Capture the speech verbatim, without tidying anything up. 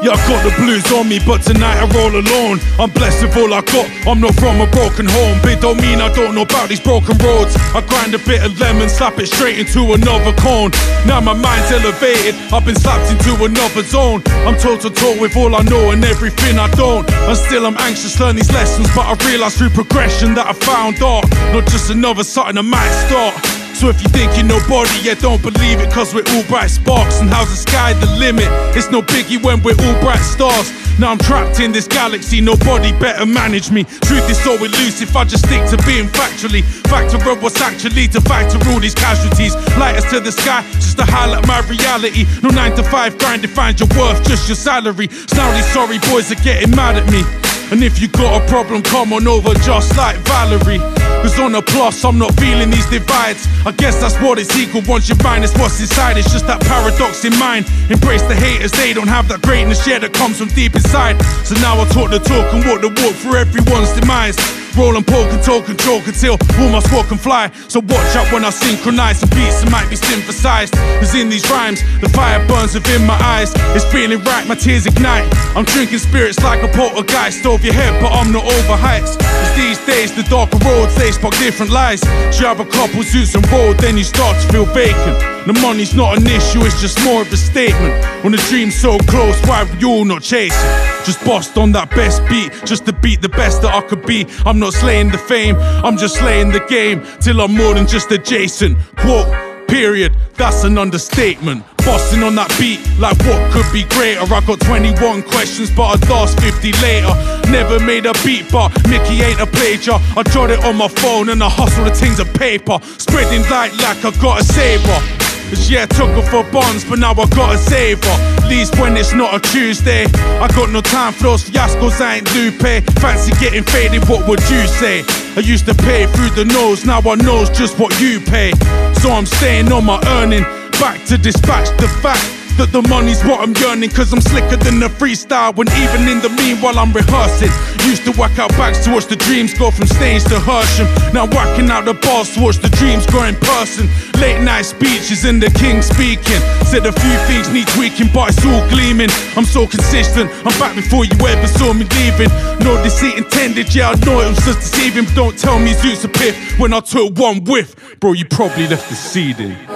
Yeah, I got the blues on me, but tonight I roll alone. I'm blessed with all I got, I'm not from a broken home. But it don't mean I don't know about these broken roads. I grind a bit of lemon, slap it straight into another cone. Now my mind's elevated, I've been slapped into another zone. I'm toe to toe with all I know and everything I don't. And still I'm anxious to learn these lessons, but I realise through progression that I found art, not just another something I might start. So if you think you're nobody, yeah, don't believe it, cause we're all bright sparks. And how's the sky the limit? It's no biggie when we're all bright stars. Now I'm trapped in this galaxy, nobody better manage me. Truth is so elusive, I just stick to being factually. Factor of what's actually to factor all these casualties. Lighters to the sky, just to highlight my reality. No nine to five grind defines your worth, just your salary. Snarly sorry boys are getting mad at me. And if you got a problem, come on over just like Valerie. Cause on a plus, I'm not feeling these divides. I guess that's what it's equal, once you find it's what's inside. It's just that paradox in mind. Embrace the haters, they don't have that greatness, yeah, that comes from deep inside. So now I talk the talk and walk the walk for everyone's demise. Roll and poke and talk and choke until all my squad can fly. So watch out when I synchronize some beats that might be synthesized. Cause in these rhymes, the fire burns within my eyes. It's feeling right, my tears ignite. I'm drinking spirits like a poltergeist. Over your head, but I'm not over heights. Cause these days, the darker roads, they spark different lies. You have a couple suits and road, then you start to feel vacant. The money's not an issue, it's just more of a statement. When the dream's so close, why would you all not chase it? Just bust on that best beat, just to beat the best that I could be. I'm not slaying the fame, I'm just slaying the game. Till I'm more than just adjacent. Quote, period, that's an understatement. Busting on that beat, like what could be greater? I got twenty-one questions, but I'd ask fifty later. Never made a beat, but Mickey ain't a plagiar. I jot it on my phone and I hustle the things of paper. Spreading light like I got a saber. Cause yeah, I took her for bonds, but now I gotta save her. At least when it's not a Tuesday. I got no time for those fiascos, I ain't Lupe. Fancy getting faded, what would you say? I used to pay through the nose, now I knows just what you pay. So I'm staying on my earning, back to dispatch the fact that the money's what I'm yearning. Cause I'm slicker than a freestyle, when even in the meanwhile I'm rehearsing. Used to whack out bags to watch the dreams go from stage to Hersham. Now whacking out the bars to watch the dreams grow in person. Late night speeches and the king speaking. Said a few things need tweaking, but it's all gleaming. I'm so consistent, I'm back before you ever saw me leaving. No deceit intended, yeah I know it was just deceiving. But don't tell me Zeus a piff when I took one whiff. Bro, you probably left the seed in.